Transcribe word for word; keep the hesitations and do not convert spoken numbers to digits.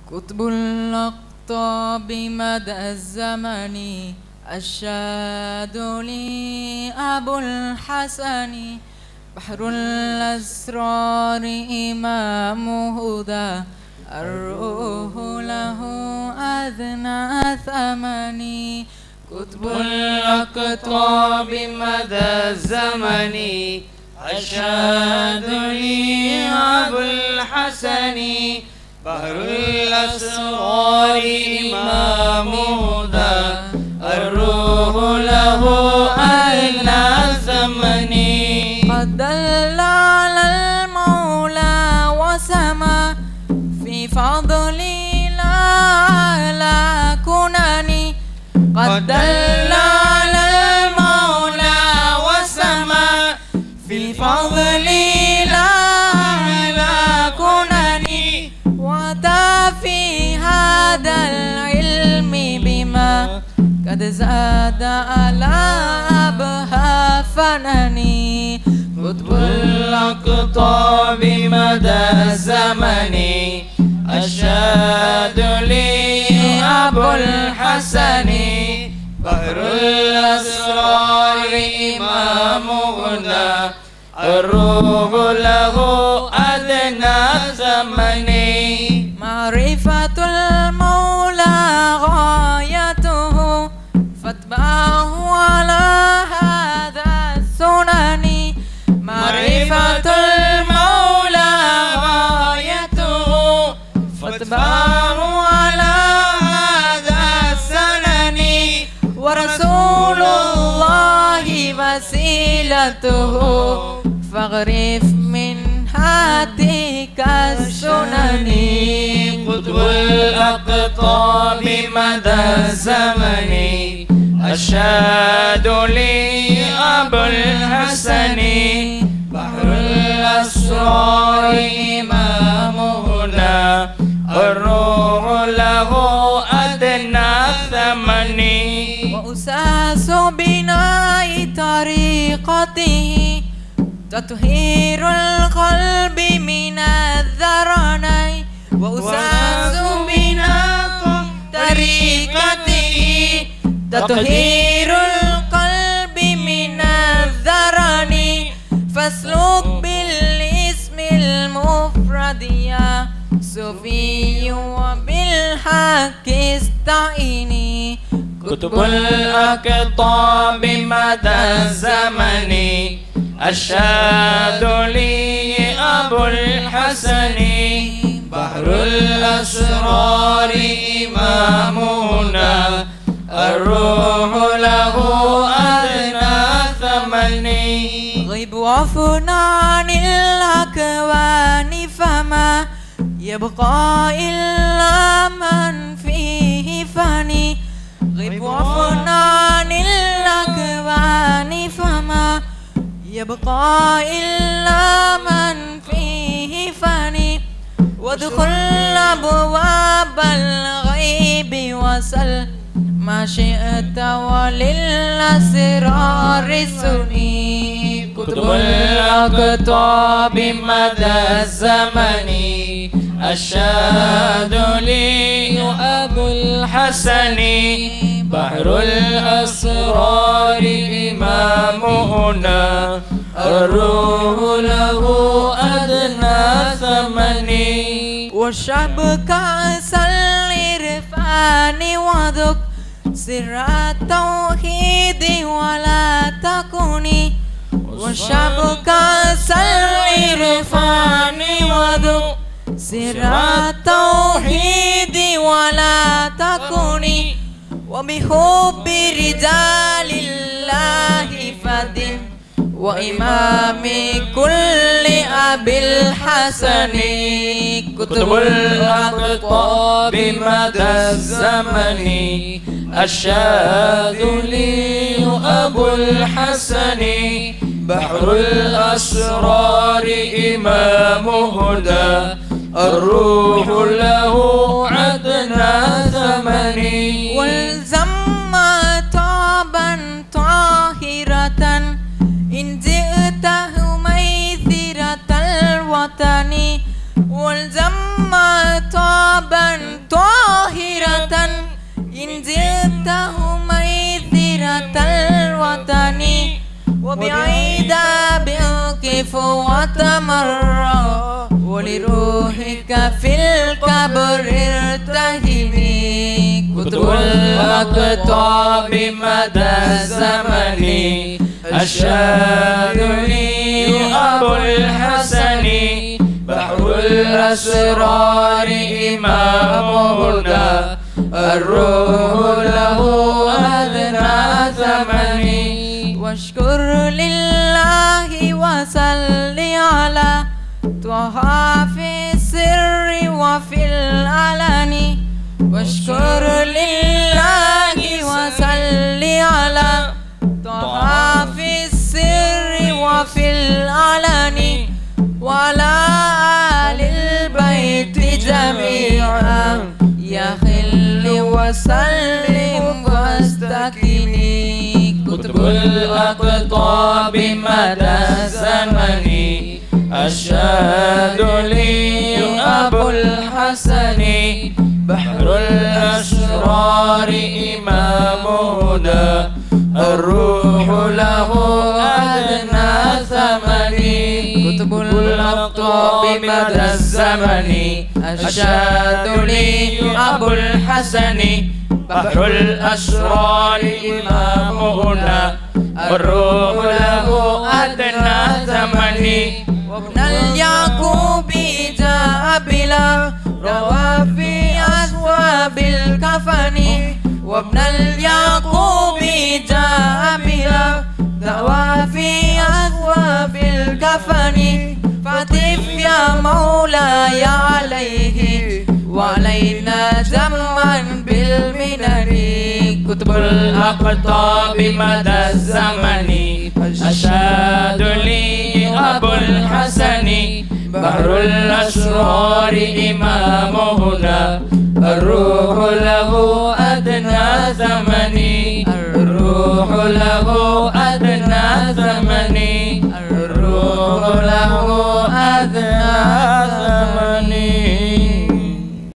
قطب الأقطاب مدى الزمن الشاد لي أبو الحسن بحر الأسرار إمام هدى الروح له أذنى ثمني قطب الأقطاب مدى الزمن الشاد لي أبو الحسن بحر الأسرار إمام هدى الروح له أذنى ثمني قد دل على المولى وسما في فضلي لا على كنني قد دل على المولى وسما في فضلي لا على كنني وأتى في هذا العلم بما قد زاد على أبها فنني قطب الأقطاب مدى الزمن الشاد لي أبو الحسن بحر الأسرار إمام هدى الروح له أدنى زمني معرفة المولى غايته فاتبعه على هذا السنن معرفة المولى غايته فاتبعه على هذا السنن ورسول الله وسيلته فاغرف من هاتيك السنن قطب الأقطاب مدى الزمن الشاد لي أبو الحسن بحر الأسرار إمام هدى الروح له أدنى ثمني وأساس بناء طريقته تطهير القلب من الذرنين وأساس بناء طريقته تطهير القلب من الذرن فاسلك بالاسم المفرد يا صوفي وبالحق استعيني قطب الأقطاب مدى الزمن الشاد لي أبو الحسن بحر الأسرار إمام هدى الروح له أدنى ثمني غيب وفنا عن الأكوان فما يبقى إلا من فيه فاني غيب وفنا عن الأكوان فما يبقى إلا من فيه فاني وادخل أبواب الغيب وسل ما شئت وللأسرار سني قطب الأقطاب مدى الزمن الشاد لي أبو الحسن بحر الأسرار إمام هدى الروح له أدنى ثمني وشعب كأس الإرفان وذك سر التوحيد ولا تكوني وشعب كأس الإرفان وذك سر التوحيد ولا تكوني وبحب رجال الله فدن وإمام كل أبي الحسن قطب الأقطاب مدى الزمن الشاذ لي أبو الحسن بحر الأسرار إمام هدى الروح له عدنا ثمني والزم طابا طاهرة إن جئته ميثرة الوطن والزم طابا يقف وتمرى ولروحك في القبر ارتهمي كتب الأقطاب مدى الزمن أشهد لي أبو الحسن بحر الأسرار إمام هدى الروح له أدنى ثمن واشكر لله وصل على طه في السر وفي العلن واشكر لله وصل على طه في السر وفي العلن وعلى آل البيت جميعا يا خل وسلم واستكني كتب الأقطاب مدى الزمن أشهد لي أبو الحسن بحر الأسرار إمام هدى الروح له أدنى ثمن كتب الأقطاب مدى الزمن أشهد لي أبو الحسن بحر الأسرار إمام هدى الروح له أدنى ثمن وابن اليعقوب جاء بلا روى في أثواب الكفن وابن اليعقوب جاء بلا روى في أثواب الكفن فاتف يا مولاي عليه وعلينا جمعا بالمنن كتب الأقطاب مدى الزمن أشهد لي أبو الحسن بحر الأسرار إمام هدى الروح له أدنى ثمن الروح له أدنى ثمن